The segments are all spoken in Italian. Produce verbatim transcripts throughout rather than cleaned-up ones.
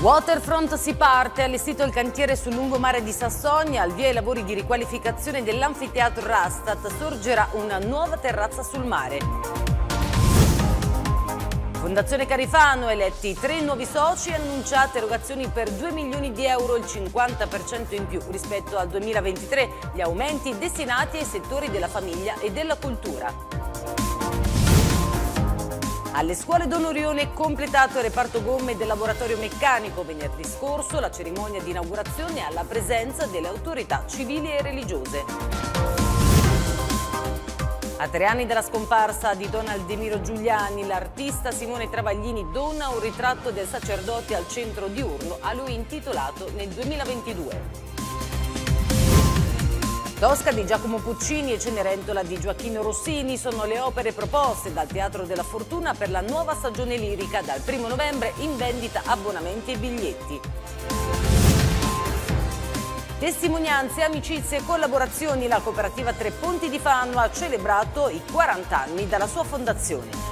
Waterfront si parte, allestito il cantiere sul lungomare di Sassonia, al via i lavori di riqualificazione dell'anfiteatro Rastatt, sorgerà una nuova terrazza sul mare. Fondazione Carifano, eletti tre nuovi soci, annunciate erogazioni per due milioni di euro, il cinquanta per cento in più rispetto al duemilaventitré, gli aumenti destinati ai settori della famiglia e della cultura. Alle scuole Donorione è completato il reparto gomme del laboratorio meccanico. Venerdì scorso la cerimonia di inaugurazione alla presenza delle autorità civili e religiose. A tre anni dalla scomparsa di Don Aldemiro Giuliani, l'artista Simone Travaglini dona un ritratto del sacerdote al centro diurno, a lui intitolato nel duemilaventidue. Tosca di Giacomo Puccini e Cenerentola di Gioacchino Rossini sono le opere proposte dal Teatro della Fortuna per la nuova stagione lirica, dal primo novembre in vendita abbonamenti e biglietti. Testimonianze, amicizie e collaborazioni, la cooperativa Tre Ponti di Fano ha celebrato i quaranta anni dalla sua fondazione.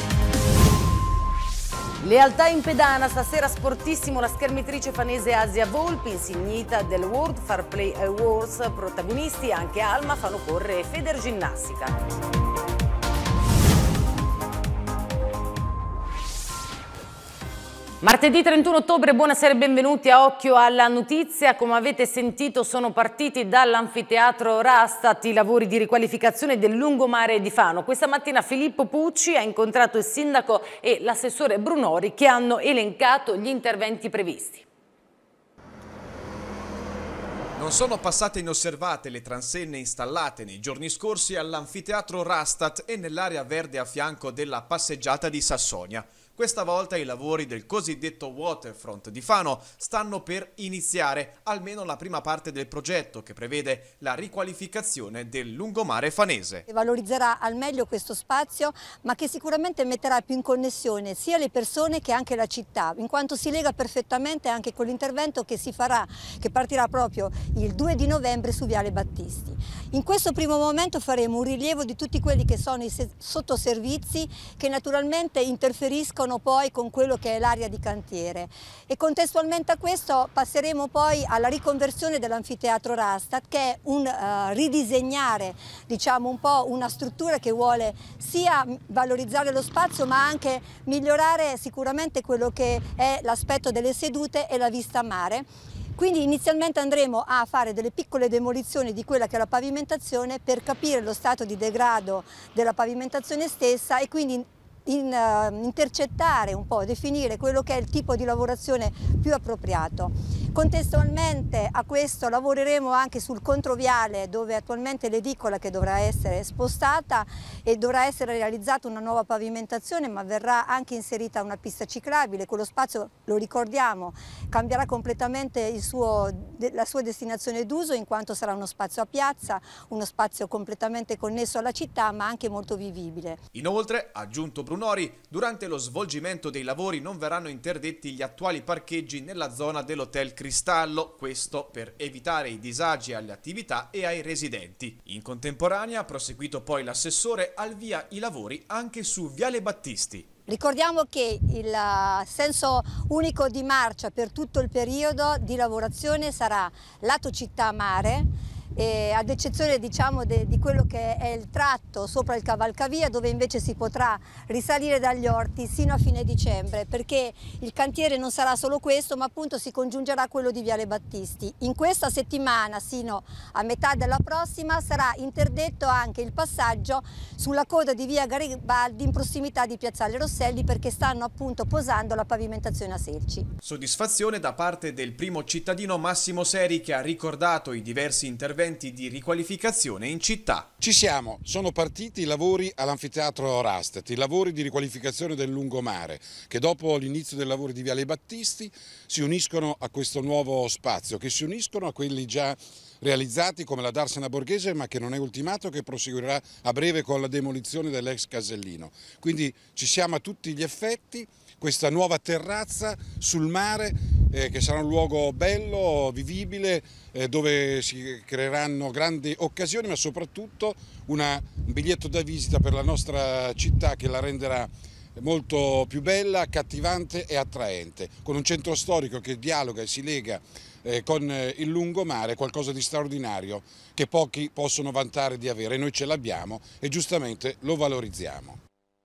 Lealtà in pedana, stasera sportissimo la schermitrice fanese Asia Volpi, insignita del World Fair Play Awards, protagonisti anche Alma, Fanocorre e Federginnastica. Martedì trentuno ottobre, buonasera e benvenuti a Occhio alla Notizia. Come avete sentito sono partiti dall'anfiteatro Rastatt i lavori di riqualificazione del lungomare di Fano. Questa mattina Filippo Pucci ha incontrato il sindaco e l'assessore Brunori che hanno elencato gli interventi previsti. Non sono passate inosservate le transenne installate nei giorni scorsi all'anfiteatro Rastatt e nell'area verde a fianco della passeggiata di Sassonia. Questa volta i lavori del cosiddetto Waterfront di Fano stanno per iniziare, almeno la prima parte del progetto che prevede la riqualificazione del lungomare fanese. Valorizzerà al meglio questo spazio, ma che sicuramente metterà più in connessione sia le persone che anche la città, in quanto si lega perfettamente anche con l'intervento che si farà, che partirà proprio il due di novembre su Viale Battisti. In questo primo momento faremo un rilievo di tutti quelli che sono i sottoservizi che naturalmente interferiscono poi con quello che è l'area di cantiere e contestualmente a questo passeremo poi alla riconversione dell'anfiteatro Rastatt, che è un uh, ridisegnare, diciamo un po' una struttura che vuole sia valorizzare lo spazio ma anche migliorare sicuramente quello che è l'aspetto delle sedute e la vista a mare. Quindi inizialmente andremo a fare delle piccole demolizioni di quella che è la pavimentazione per capire lo stato di degrado della pavimentazione stessa e quindi In, uh, intercettare un po', definire quello che è il tipo di lavorazione più appropriato. Contestualmente a questo lavoreremo anche sul controviale, dove attualmente l'edicola che dovrà essere spostata e dovrà essere realizzata una nuova pavimentazione, ma verrà anche inserita una pista ciclabile. Quello spazio, lo ricordiamo, cambierà completamente il suo, la sua destinazione d'uso, in quanto sarà uno spazio a piazza, uno spazio completamente connesso alla città ma anche molto vivibile. Inoltre, ha aggiunto Brunori, durante lo svolgimento dei lavori non verranno interdetti gli attuali parcheggi nella zona dell'Hotel Cristallo, questo per evitare i disagi alle attività e ai residenti. In contemporanea ha proseguito poi l'assessore al via i lavori anche su Viale Battisti. Ricordiamo che il senso unico di marcia per tutto il periodo di lavorazione sarà lato città-mare, E ad eccezione diciamo de, di quello che è il tratto sopra il cavalcavia, dove invece si potrà risalire dagli orti sino a fine dicembre, perché il cantiere non sarà solo questo, ma appunto si congiungerà quello di Viale Battisti. In questa settimana sino a metà della prossima sarà interdetto anche il passaggio sulla coda di via Garibaldi in prossimità di piazzale Rosselli, perché stanno appunto posando la pavimentazione a selci. Soddisfazione da parte del primo cittadino Massimo Seri, che ha ricordato i diversi interventi di riqualificazione in città. Ci siamo, sono partiti i lavori all'anfiteatro Rastatt, i lavori di riqualificazione del lungomare, che dopo l'inizio dei lavori di Viale Battisti si uniscono a questo nuovo spazio, che si uniscono a quelli già realizzati come la Darsena Borghese, ma che non è ultimato, che proseguirà a breve con la demolizione dell'ex casellino. Quindi ci siamo a tutti gli effetti. Questa nuova terrazza sul mare eh, che sarà un luogo bello, vivibile, eh, dove si creeranno grandi occasioni, ma soprattutto una, un biglietto da visita per la nostra città che la renderà molto più bella, accattivante e attraente, con un centro storico che dialoga e si lega eh, con il lungomare, qualcosa di straordinario che pochi possono vantare di avere. Noi ce l'abbiamo e giustamente lo valorizziamo.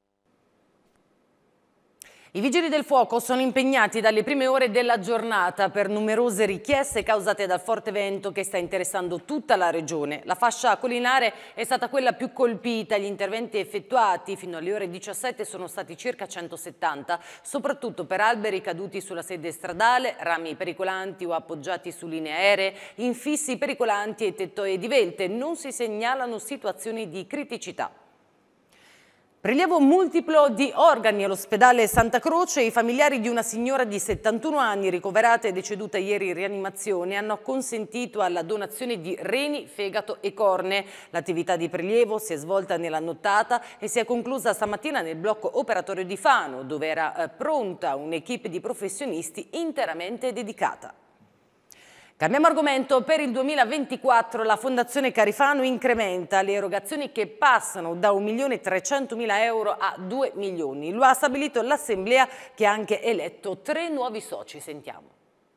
I Vigili del Fuoco sono impegnati dalle prime ore della giornata per numerose richieste causate dal forte vento che sta interessando tutta la regione. La fascia collinare è stata quella più colpita, gli interventi effettuati fino alle ore diciassette sono stati circa centosettanta, soprattutto per alberi caduti sulla sede stradale, rami pericolanti o appoggiati su linee aeree, infissi pericolanti e tettoie divelte. Non si segnalano situazioni di criticità. Prelievo multiplo di organi all'ospedale Santa Croce. I familiari di una signora di settantuno anni ricoverata e deceduta ieri in rianimazione hanno acconsentito alla donazione di reni, fegato e cornee. L'attività di prelievo si è svolta nella nottata e si è conclusa stamattina nel blocco operatorio di Fano, dove era eh, pronta un'equipe di professionisti interamente dedicata. Cambiamo argomento. Per il duemilaventiquattro la Fondazione Carifano incrementa le erogazioni che passano da un milione trecentomila euro a due milioni. Lo ha stabilito l'Assemblea che ha anche eletto tre nuovi soci. Sentiamo.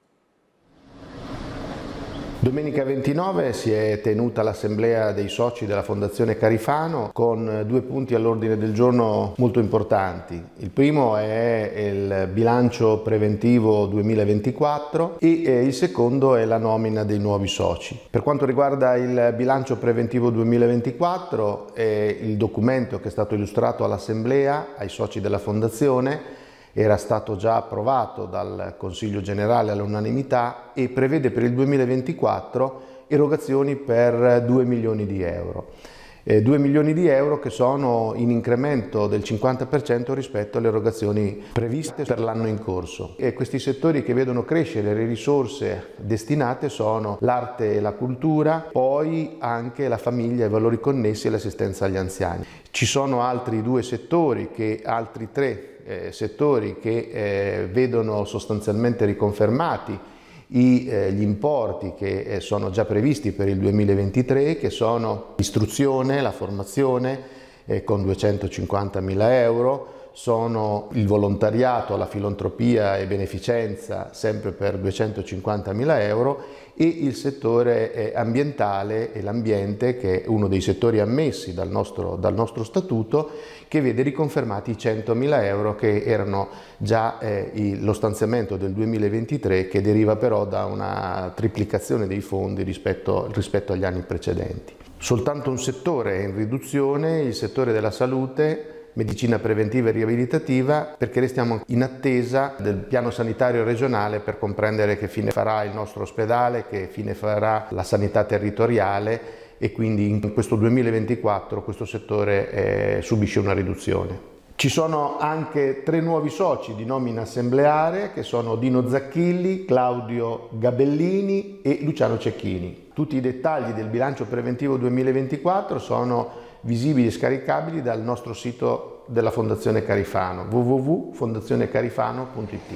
Domenica ventinove si è tenuta l'assemblea dei soci della Fondazione Carifano con due punti all'ordine del giorno molto importanti. Il primo è il bilancio preventivo duemilaventiquattro e eh, il secondo è la nomina dei nuovi soci. Per quanto riguarda il bilancio preventivo duemilaventiquattro, è il documento che è stato illustrato all'assemblea, ai soci della Fondazione, era stato già approvato dal Consiglio Generale all'unanimità e prevede per il duemilaventiquattro erogazioni per due milioni di euro. Eh, due milioni di euro che sono in incremento del cinquanta per cento rispetto alle erogazioni previste per l'anno in corso. E questi settori che vedono crescere le risorse destinate sono l'arte e la cultura, poi anche la famiglia e i valori connessi e l'assistenza agli anziani. Ci sono altri due settori, che, altri tre Eh, settori che eh, vedono sostanzialmente riconfermati i, eh, gli importi che eh, sono già previsti per il duemilaventitré, che sono l'istruzione, la formazione eh, con duecentocinquantamila euro, sono il volontariato, la filantropia e beneficenza sempre per duecentocinquantamila euro e il settore eh, ambientale e l'ambiente, che è uno dei settori ammessi dal nostro, dal nostro statuto, che vede riconfermati i centomila euro che erano già eh, il, lo stanziamento del duemilaventitré, che deriva però da una triplicazione dei fondi rispetto, rispetto agli anni precedenti. Soltanto un settore è in riduzione, il settore della salute, medicina preventiva e riabilitativa, perché restiamo in attesa del piano sanitario regionale per comprendere che fine farà il nostro ospedale, che fine farà la sanità territoriale, e quindi in questo duemilaventiquattro questo settore eh, subisce una riduzione. Ci sono anche tre nuovi soci di nomina assembleare, che sono Dino Zacchilli, Claudio Gabellini e Luciano Cecchini. Tutti i dettagli del bilancio preventivo duemilaventiquattro sono visibili e scaricabili dal nostro sito della Fondazione Carifano, w w w punto fondazione carifano punto i t.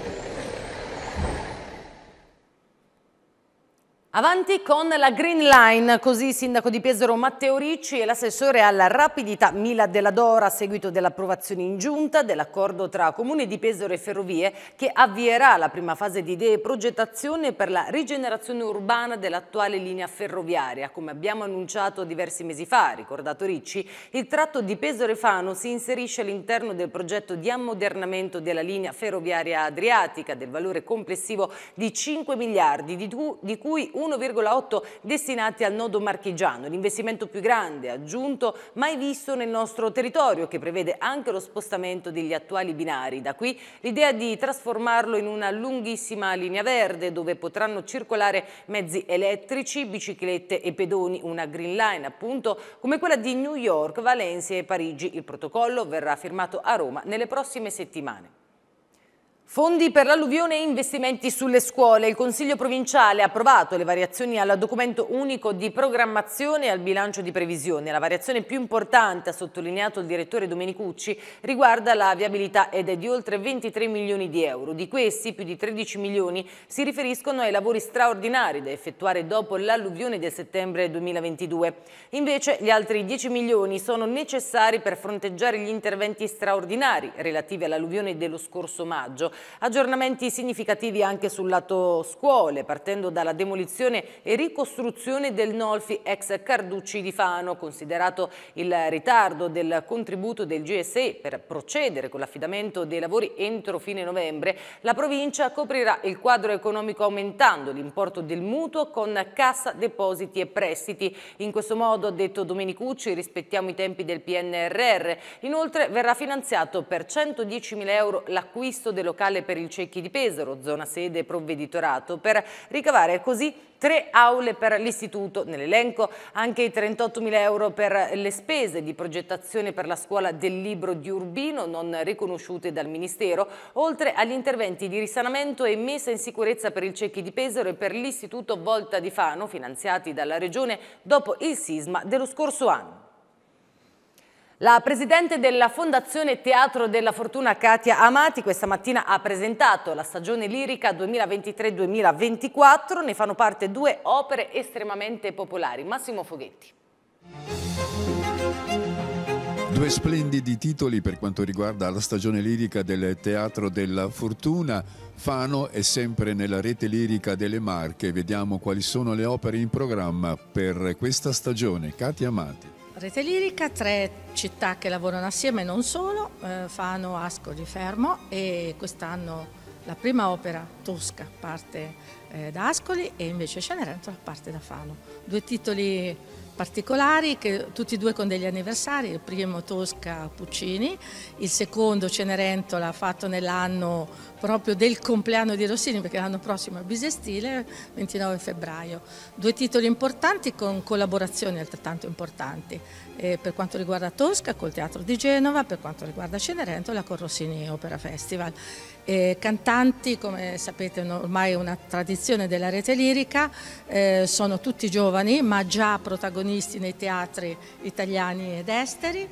Avanti con la Green Line, così il sindaco di Pesaro Matteo Ricci e l'assessore alla rapidità Mila Della Dora a seguito dell'approvazione in giunta dell'accordo tra Comune di Pesaro e Ferrovie che avvierà la prima fase di idee e progettazione per la rigenerazione urbana dell'attuale linea ferroviaria. Come abbiamo annunciato diversi mesi fa, ricordato Ricci, il tratto di Pesaro e Fano si inserisce all'interno del progetto di ammodernamento della linea ferroviaria adriatica del valore complessivo di cinque miliardi, di, di cui uno virgola otto destinati al nodo marchigiano, l'investimento più grande aggiunto mai visto nel nostro territorio, che prevede anche lo spostamento degli attuali binari. Da qui l'idea di trasformarlo in una lunghissima linea verde dove potranno circolare mezzi elettrici, biciclette e pedoni, una Green Line appunto come quella di New York, Valencia e Parigi. Il protocollo verrà firmato a Roma nelle prossime settimane. Fondi per l'alluvione e investimenti sulle scuole. Il Consiglio provinciale ha approvato le variazioni al documento unico di programmazione e al bilancio di previsione. La variazione più importante, ha sottolineato il direttore Domenicucci, riguarda la viabilità ed è di oltre ventitré milioni di euro. Di questi, più di tredici milioni si riferiscono ai lavori straordinari da effettuare dopo l'alluvione del settembre duemilaventidue. Invece gli altri dieci milioni sono necessari per fronteggiare gli interventi straordinari relativi all'alluvione dello scorso maggio. Aggiornamenti significativi anche sul lato scuole, partendo dalla demolizione e ricostruzione del Nolfi ex Carducci di Fano, considerato il ritardo del contributo del G S E per procedere con l'affidamento dei lavori entro fine novembre. La provincia coprirà il quadro economico aumentando l'importo del mutuo con Cassa Depositi e Prestiti. In questo modo, ha detto Domenicucci, rispettiamo i tempi del P N R R. Inoltre verrà finanziato per centodiecimila euro l'acquisto del locale per il Cecchi di Pesaro, zona sede provveditorato, per ricavare così tre aule per l'istituto. Nell'elenco anche i trentottomila euro per le spese di progettazione per la scuola del libro di Urbino non riconosciute dal Ministero, oltre agli interventi di risanamento e messa in sicurezza per il Cecchi di Pesaro e per l'istituto Volta di Fano, finanziati dalla Regione dopo il sisma dello scorso anno. La presidente della Fondazione Teatro della Fortuna, Katia Amati, questa mattina ha presentato la stagione lirica duemilaventitré duemilaventiquattro. Ne fanno parte due opere estremamente popolari. Massimo Foghetti. Due splendidi titoli per quanto riguarda la stagione lirica del Teatro della Fortuna. Fano è sempre nella rete lirica delle Marche. Vediamo quali sono le opere in programma per questa stagione. Katia Amati. Rete lirica, tre città che lavorano assieme, non solo, eh, Fano, Ascoli, Fermo, e quest'anno la prima opera, Tosca, parte eh, da Ascoli e invece Cenerentola parte da Fano. Due titoli particolari, che, tutti e due con degli anniversari, il primo Tosca Puccini, il secondo Cenerentola fatto nell'anno proprio del compleanno di Rossini, perché l'anno prossimo è bisestile, ventinove febbraio. Due titoli importanti con collaborazioni altrettanto importanti, eh, per quanto riguarda Tosca col Teatro di Genova, per quanto riguarda Cenerentola con Rossini Opera Festival. Eh, cantanti, come sapete ormai è una tradizione della rete lirica, eh, sono tutti giovani ma già protagonisti nei teatri italiani ed esteri,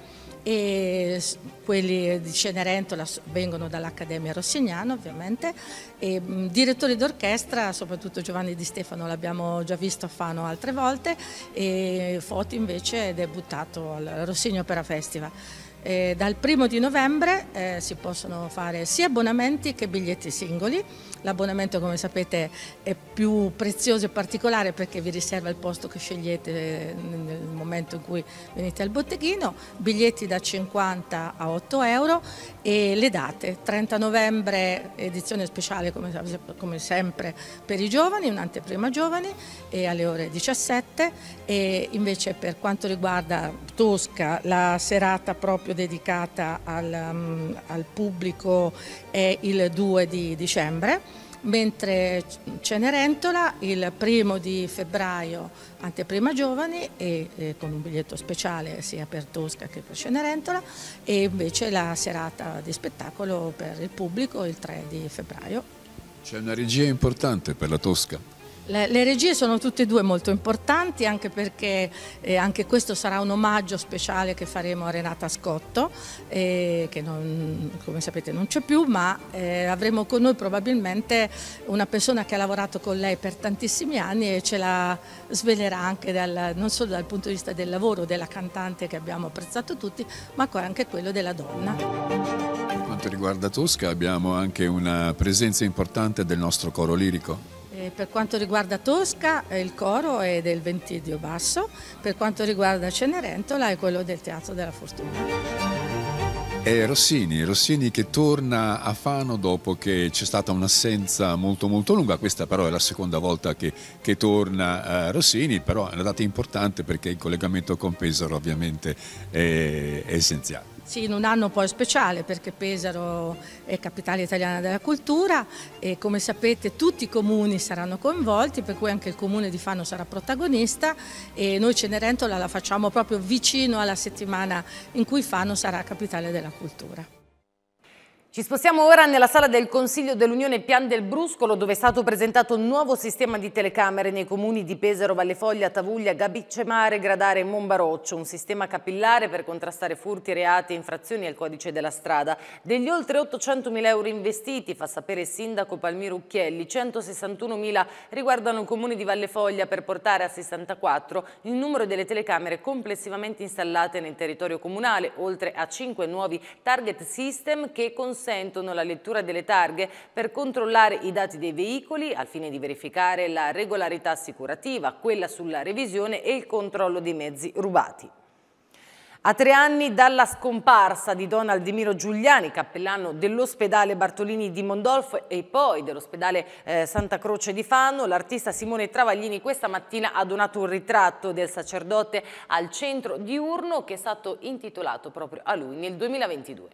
e quelli di Cenerentola vengono dall'Accademia Rossignano ovviamente, e mh, direttori d'orchestra, soprattutto Giovanni Di Stefano l'abbiamo già visto a Fano altre volte, e Foti invece è debuttato al Rossini Opera Festival. Eh, dal primo di novembre eh, si possono fare sia abbonamenti che biglietti singoli. L'abbonamento, come sapete, è più prezioso e particolare perché vi riserva il posto che scegliete nel momento in cui venite al botteghino. Biglietti da cinquanta a otto euro, e le date: trenta novembre edizione speciale come, come sempre per i giovani, un'anteprima giovani e alle ore diciassette, e invece per quanto riguarda Tosca la serata proprio dedicata al, um, al pubblico è il due di dicembre, mentre Cenerentola il primo di febbraio anteprima giovani e, e con un biglietto speciale sia per Tosca che per Cenerentola, e invece la serata di spettacolo per il pubblico il tre di febbraio. C'è una regia importante per la Tosca. Le, le regie sono tutte e due molto importanti, anche perché eh, anche questo sarà un omaggio speciale che faremo a Renata Scotto, eh, che non, come sapete non c'è più, ma eh, avremo con noi probabilmente una persona che ha lavorato con lei per tantissimi anni e ce la svelerà anche dal, non solo dal punto di vista del lavoro della cantante che abbiamo apprezzato tutti, ma anche quello della donna. Per quanto riguarda Tosca abbiamo anche una presenza importante del nostro coro lirico. Per quanto riguarda Tosca il coro è del Ventidio Basso, per quanto riguarda Cenerentola è quello del Teatro della Fortuna. È Rossini, Rossini che torna a Fano dopo che c'è stata un'assenza molto molto lunga. Questa però è la seconda volta che, che torna uh, Rossini, però è una data importante perché il collegamento con Pesaro ovviamente è, è essenziale. Sì, in un anno poi speciale perché Pesaro è capitale italiana della cultura e come sapete tutti i comuni saranno coinvolti, per cui anche il comune di Fano sarà protagonista, e noi Cenerentola la facciamo proprio vicino alla settimana in cui Fano sarà capitale della cultura. Ci spostiamo ora nella sala del Consiglio dell'Unione Pian del Bruscolo, dove è stato presentato un nuovo sistema di telecamere nei comuni di Pesaro, Vallefoglia, Tavuglia, Gabicemare, Gradare e Monbaroccio, un sistema capillare per contrastare furti, reati e infrazioni al codice della strada. Degli oltre ottocentomila euro investiti, fa sapere il sindaco Palmiro Ucchielli, centosessantunomila riguardano il comune di Vallefoglia per portare a sessantaquattro il numero delle telecamere complessivamente installate nel territorio comunale, oltre a cinque nuovi target system che consentono consentono la lettura delle targhe per controllare i dati dei veicoli al fine di verificare la regolarità assicurativa, quella sulla revisione e il controllo dei mezzi rubati. A tre anni dalla scomparsa di Don Aldemiro Giuliani, cappellano dell'ospedale Bartolini di Mondolfo e poi dell'ospedale eh, Santa Croce di Fano, l'artista Simone Travaglini questa mattina ha donato un ritratto del sacerdote al centro diurno che è stato intitolato proprio a lui nel duemilaventidue.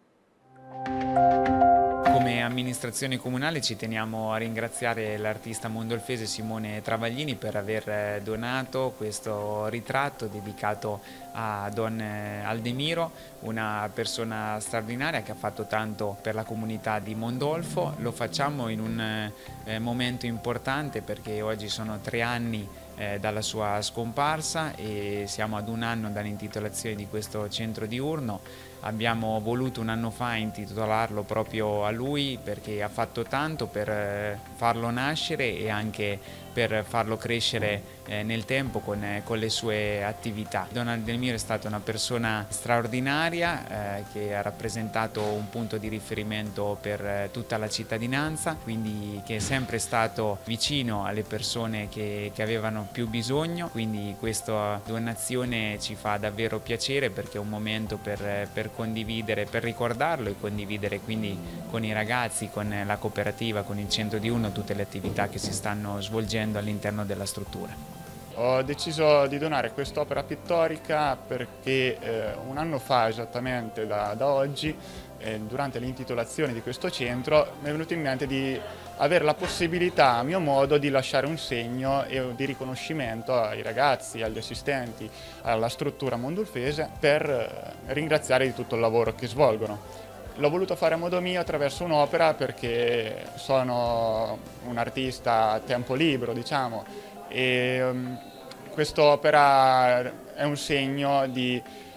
Come amministrazione comunale ci teniamo a ringraziare l'artista mondolfese Simone Travaglini per aver donato questo ritratto dedicato a Don Aldemiro, una persona straordinaria che ha fatto tanto per la comunità di Mondolfo. Lo facciamo in un eh, momento importante perché oggi sono tre anni eh, dalla sua scomparsa e siamo ad un anno dall'intitolazione di questo centro diurno. Abbiamo voluto un anno fa intitolarlo proprio a lui perché ha fatto tanto per farlo nascere e anche per farlo crescere eh, nel tempo con, eh, con le sue attività. Don Aldemiro è stata una persona straordinaria eh, che ha rappresentato un punto di riferimento per eh, tutta la cittadinanza, quindi che è sempre stato vicino alle persone che, che avevano più bisogno, quindi questa donazione ci fa davvero piacere perché è un momento per, per condividere, per ricordarlo e condividere quindi con i ragazzi, con la cooperativa, con il centro diurno tutte le attività che si stanno svolgendo all'interno della struttura. Ho deciso di donare quest'opera pittorica perché eh, un anno fa esattamente da, da oggi, eh, durante l'intitolazione di questo centro, mi è venuto in mente di avere la possibilità a mio modo di lasciare un segno e di riconoscimento ai ragazzi, agli assistenti, alla struttura mondolfese per eh, ringraziare di tutto il lavoro che svolgono. L'ho voluto fare a modo mio attraverso un'opera perché sono un artista a tempo libero, diciamo, e um, quest'opera è un segno di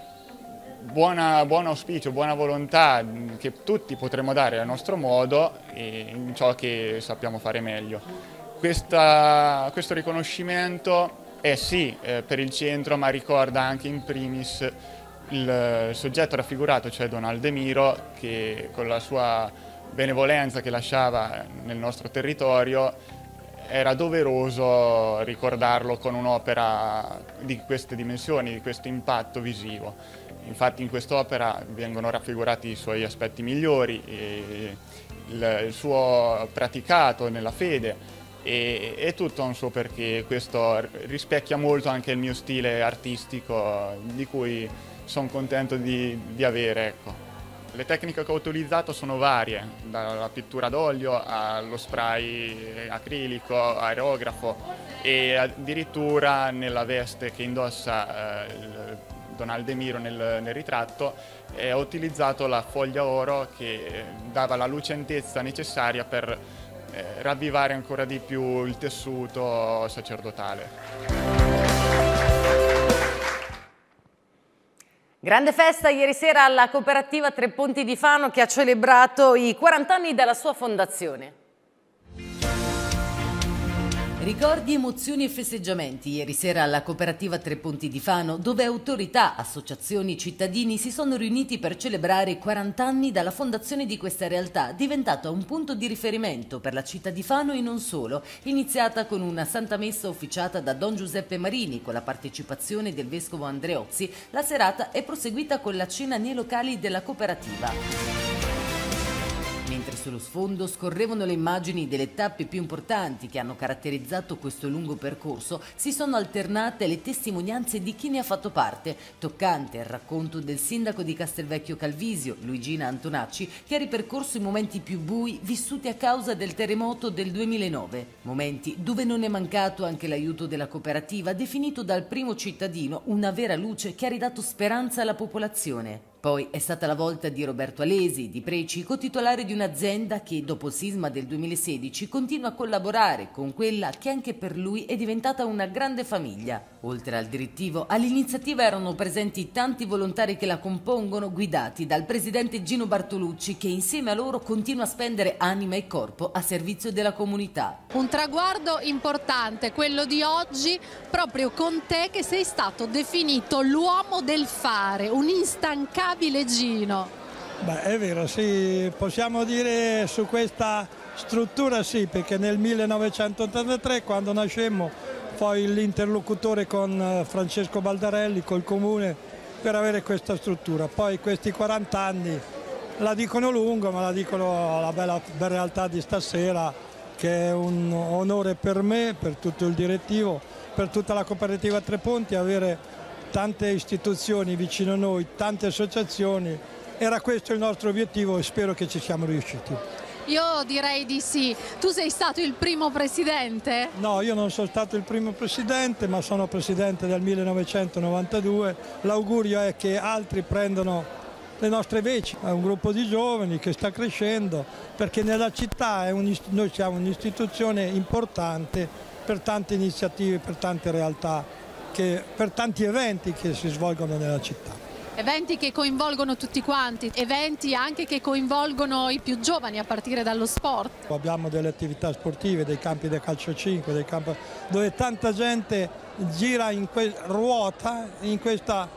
buona, buon auspicio, buona volontà che tutti potremmo dare al nostro modo e in ciò che sappiamo fare meglio. Questa, questo riconoscimento è sì eh, per il centro, ma ricorda anche in primis il soggetto raffigurato, cioè Don Aldemiro, che con la sua benevolenza che lasciava nel nostro territorio era doveroso ricordarlo con un'opera di queste dimensioni, di questo impatto visivo. Infatti in quest'opera vengono raffigurati i suoi aspetti migliori, e il, il suo praticato nella fede e, e tutto ha un suo perché. Questo rispecchia molto anche il mio stile artistico di cui sono contento di, di avere. Ecco. Le tecniche che ho utilizzato sono varie, dalla pittura d'olio allo spray acrilico, aerografo e addirittura nella veste che indossa eh, Don Aldemiro nel, nel ritratto eh, ho utilizzato la foglia oro che dava la lucentezza necessaria per eh, ravvivare ancora di più il tessuto sacerdotale. Grande festa ieri sera alla cooperativa Tre Ponti di Fano che ha celebrato i quaranta anni dalla sua fondazione. Ricordi, emozioni e festeggiamenti ieri sera alla cooperativa Tre Ponti di Fano, dove autorità, associazioni e cittadini si sono riuniti per celebrare i quaranta anni dalla fondazione di questa realtà, diventata un punto di riferimento per la città di Fano e non solo, iniziata con una Santa Messa officiata da Don Giuseppe Marini con la partecipazione del Vescovo Andreozzi. La serata è proseguita con la cena nei locali della cooperativa. Mentre sullo sfondo scorrevano le immagini delle tappe più importanti che hanno caratterizzato questo lungo percorso, si sono alternate le testimonianze di chi ne ha fatto parte. Toccante il racconto del sindaco di Castelvecchio Calvisio, Luigina Antonacci, che ha ripercorso i momenti più bui vissuti a causa del terremoto del duemilanove. Momenti dove non è mancato anche l'aiuto della cooperativa, definito dal primo cittadino una vera luce che ha ridato speranza alla popolazione. Poi è stata la volta di Roberto Alesi, di Preci, cotitolare di un'azienda che dopo il sisma del duemilasedici continua a collaborare con quella che anche per lui è diventata una grande famiglia. Oltre al direttivo, all'iniziativa erano presenti tanti volontari che la compongono, guidati dal presidente Gino Bartolucci, che insieme a loro continua a spendere anima e corpo a servizio della comunità. Un traguardo importante, quello di oggi, proprio con te che sei stato definito l'uomo del fare, un instancabile Gino. Beh, è vero, sì, possiamo dire su questa struttura sì, perché nel millenovecentottantatré, quando nascemmo, poi l'interlocutore con Francesco Baldarelli, col comune, per avere questa struttura. Poi questi quaranta anni la dicono lungo, ma la dicono la bella, bella realtà di stasera, che è un onore per me, per tutto il direttivo, per tutta la cooperativa Tre Ponti, avere tante istituzioni vicino a noi, tante associazioni. Era questo il nostro obiettivo e spero che ci siamo riusciti. Io direi di sì. Tu sei stato il primo presidente? No, io non sono stato il primo presidente, ma sono presidente del millenovecentonovantadue. L'augurio è che altri prendano le nostre veci. È un gruppo di giovani che sta crescendo, perché nella città è un, noi siamo un'istituzione importante per tante iniziative, per tante realtà, che, per tanti eventi che si svolgono nella città. Eventi che coinvolgono tutti quanti, eventi anche che coinvolgono i più giovani a partire dallo sport. Abbiamo delle attività sportive, dei campi da calcio cinque, dei campi dove tanta gente gira in ruota in questa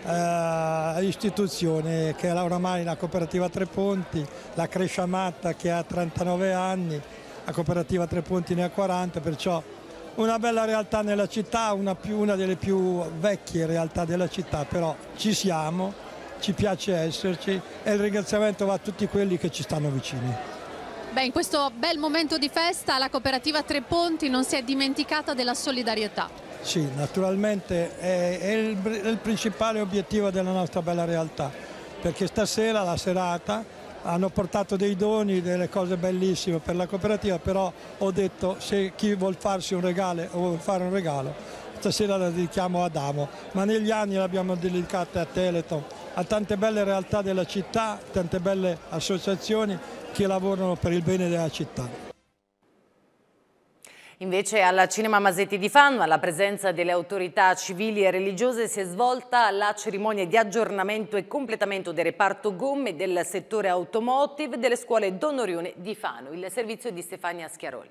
eh, istituzione che è oramai la cooperativa Tre Ponti, la Cresciamatta che ha trentanove anni, la cooperativa Tre Ponti ne ha quaranta, perciò una bella realtà nella città, una, più, una delle più vecchie realtà della città, però ci siamo, ci piace esserci e il ringraziamento va a tutti quelli che ci stanno vicini. Beh, in questo bel momento di festa la cooperativa Tre Ponti non si è dimenticata della solidarietà. Sì, naturalmente è, è, il, è il principale obiettivo della nostra bella realtà, perché stasera la serata hanno portato dei doni, delle cose bellissime per la cooperativa, però ho detto se chi vuol farsi un regalo o vuol fare un regalo, stasera la dedichiamo ad Adamo, ma negli anni l'abbiamo dedicata a Teleton, a tante belle realtà della città, tante belle associazioni che lavorano per il bene della città. Invece al Cinema Masetti di Fano, alla presenza delle autorità civili e religiose, si è svolta la cerimonia di aggiornamento e completamento del reparto gomme del settore automotive delle scuole Don Orione di Fano. Il servizio di Stefania Schiaroli.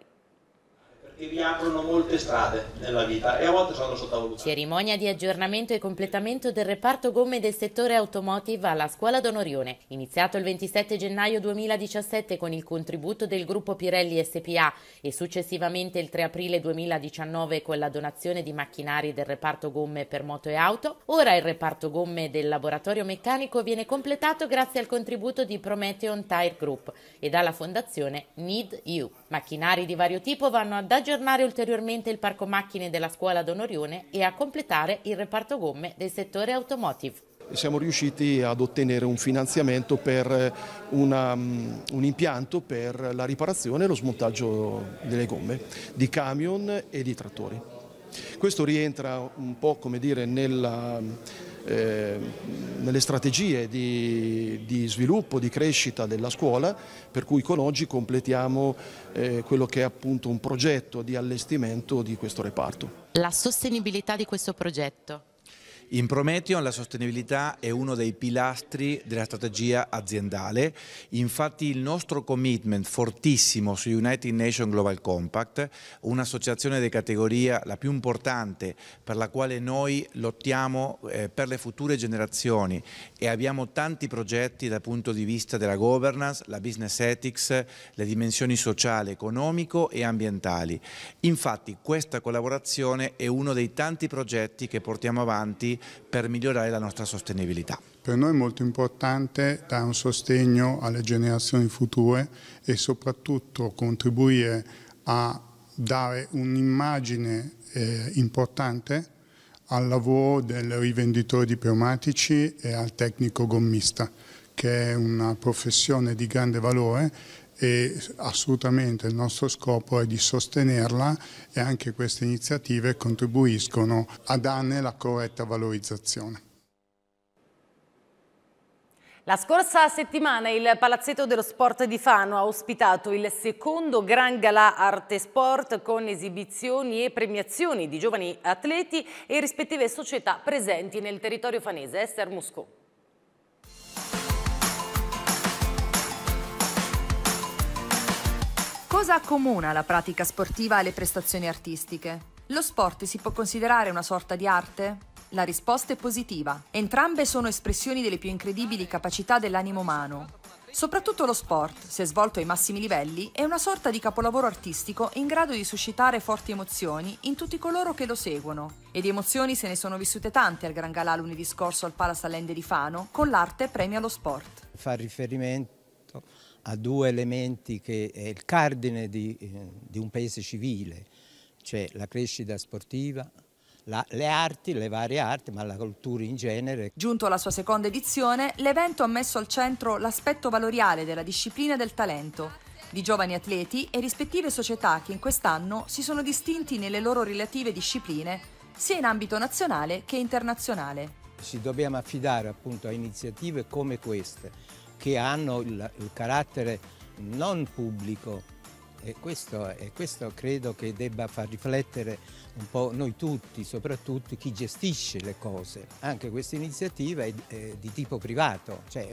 Che riaprono molte strade nella vita e a volte sono sottovalutati. Cerimonia di aggiornamento e completamento del reparto gomme del settore automotive alla scuola Don Orione. Iniziato il ventisette gennaio duemiladiciassette con il contributo del gruppo Pirelli S P A e successivamente il tre aprile duemiladiciannove con la donazione di macchinari del reparto gomme per moto e auto, ora il reparto gomme del laboratorio meccanico viene completato grazie al contributo di Prometheon Tire Group e dalla fondazione Need You. Macchinari di vario tipo vanno ad aggiornare ulteriormente il parco macchine della scuola Don Orione e a completare il reparto gomme del settore automotive. Siamo riusciti ad ottenere un finanziamento per una, un impianto per la riparazione e lo smontaggio delle gomme di camion e di trattori. Questo rientra un po', come dire, nella Eh, nelle strategie di, di sviluppo, di crescita della scuola, per cui con oggi completiamo eh, quello che è appunto un progetto di allestimento di questo reparto. La sostenibilità di questo progetto. In Prometheon la sostenibilità è uno dei pilastri della strategia aziendale, infatti il nostro commitment fortissimo su United Nations Global Compact, un'associazione di categoria la più importante per la quale noi lottiamo eh, per le future generazioni e abbiamo tanti progetti dal punto di vista della governance, la business ethics, le dimensioni sociali, economico e ambientali. Infatti questa collaborazione è uno dei tanti progetti che portiamo avanti per migliorare la nostra sostenibilità. Per noi è molto importante dare un sostegno alle generazioni future e soprattutto contribuire a dare un'immagine eh, importante al lavoro del rivenditore di pneumatici e al tecnico gommista, che è una professione di grande valore e assolutamente il nostro scopo è di sostenerla e anche queste iniziative contribuiscono a darne la corretta valorizzazione. La scorsa settimana il Palazzetto dello Sport di Fano ha ospitato il secondo Gran Galà Arte Sport con esibizioni e premiazioni di giovani atleti e rispettive società presenti nel territorio fanese. Esther Muscò. Cosa accomuna la pratica sportiva alle prestazioni artistiche? Lo sport si può considerare una sorta di arte? La risposta è positiva. Entrambe sono espressioni delle più incredibili capacità dell'animo umano. Soprattutto lo sport, se svolto ai massimi livelli, è una sorta di capolavoro artistico in grado di suscitare forti emozioni in tutti coloro che lo seguono. E di emozioni se ne sono vissute tante al Gran Galà lunedì scorso al Palace Allende di Fano, con l'arte premia lo sport. Fa riferimento a due elementi che è il cardine di, eh, di un paese civile, cioè la crescita sportiva, La, le arti, le varie arti, ma la cultura in genere. Giunto alla sua seconda edizione, l'evento ha messo al centro l'aspetto valoriale della disciplina del talento, di giovani atleti e rispettive società che in quest'anno si sono distinti nelle loro relative discipline, sia in ambito nazionale che internazionale. Ci dobbiamo affidare appunto a iniziative come queste, che hanno il, il carattere non pubblico, e questo, e questo credo che debba far riflettere un po' noi tutti, soprattutto chi gestisce le cose. Anche questa iniziativa è, è di tipo privato, cioè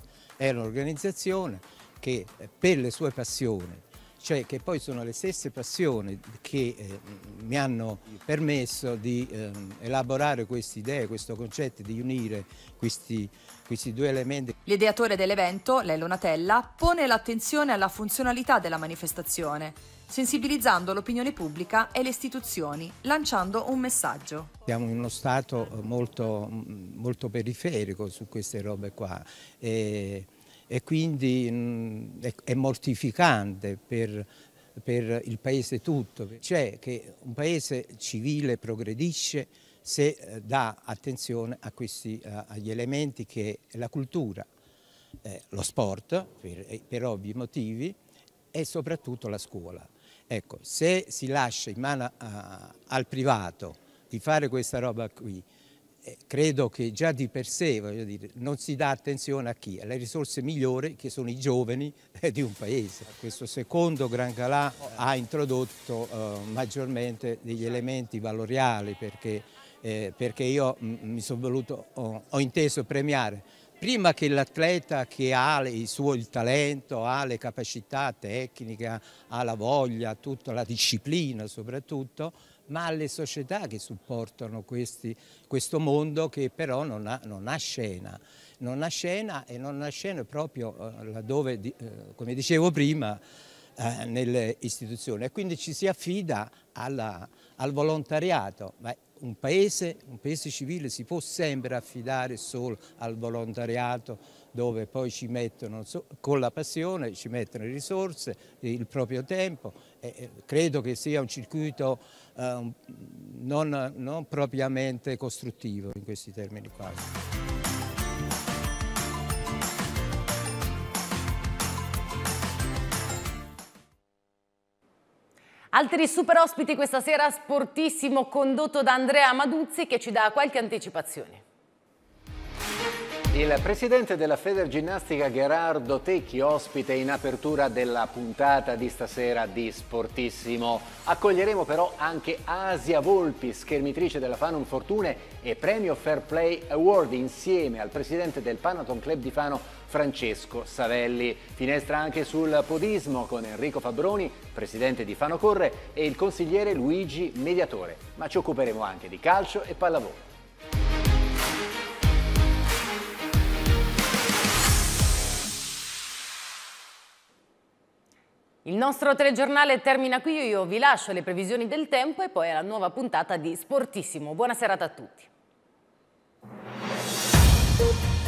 è un'organizzazione che per le sue passioni, cioè che poi sono le stesse passioni che eh, mi hanno permesso di eh, elaborare queste idee, questo concetto di unire questi, questi due elementi. L'ideatore dell'evento, Lello Natella, pone l'attenzione alla funzionalità della manifestazione, sensibilizzando l'opinione pubblica e le istituzioni, lanciando un messaggio. Siamo in uno stato molto, molto periferico su queste robe qua. E, e quindi mh, è, è mortificante per, per il paese tutto. Cioè che un paese civile progredisce se eh, dà attenzione a questi, eh, agli elementi che è la cultura, eh, lo sport, per, per ovvi motivi, e soprattutto la scuola. Ecco, se si lascia in mano a, al privato di fare questa roba qui, Eh, credo che già di per sé, voglio dire, non si dà attenzione a chi? Alle risorse migliori che sono i giovani eh, di un paese. Questo secondo Gran Galà ha introdotto eh, maggiormente degli elementi valoriali perché, eh, perché io m, mi sono voluto, ho, ho inteso premiare prima che l'atleta che ha il suo il talento, ha le capacità tecniche, ha, ha la voglia, tutta la disciplina soprattutto, ma alle società che supportano questi, questo mondo che però non ha, non ha scena. Non ha scena e non ha scena proprio eh, laddove, eh, come dicevo prima, eh, nelle istituzioni. E quindi ci si affida alla, al volontariato. Ma un paese, un paese civile si può sempre affidare solo al volontariato, dove poi ci mettono, con la passione, ci mettono le risorse, il proprio tempo. E credo che sia un circuito eh, non, non propriamente costruttivo in questi termini qua. Altri super ospiti questa sera, Sportissimo condotto da Andrea Maduzzi che ci dà qualche anticipazione. Il presidente della Federginnastica Gerardo Tecchi ospite in apertura della puntata di stasera di Sportissimo. Accoglieremo però anche Asia Volpi, schermitrice della Fano Infortune e premio Fair Play Award insieme al presidente del Panathon Club di Fano Francesco Savelli. Finestra anche sul podismo con Enrico Fabbroni, presidente di Fano Corre, e il consigliere Luigi Mediatore. Ma ci occuperemo anche di calcio e pallavolo. Il nostro telegiornale termina qui, io vi lascio le previsioni del tempo e poi alla nuova puntata di Sportissimo. Buona serata a tutti.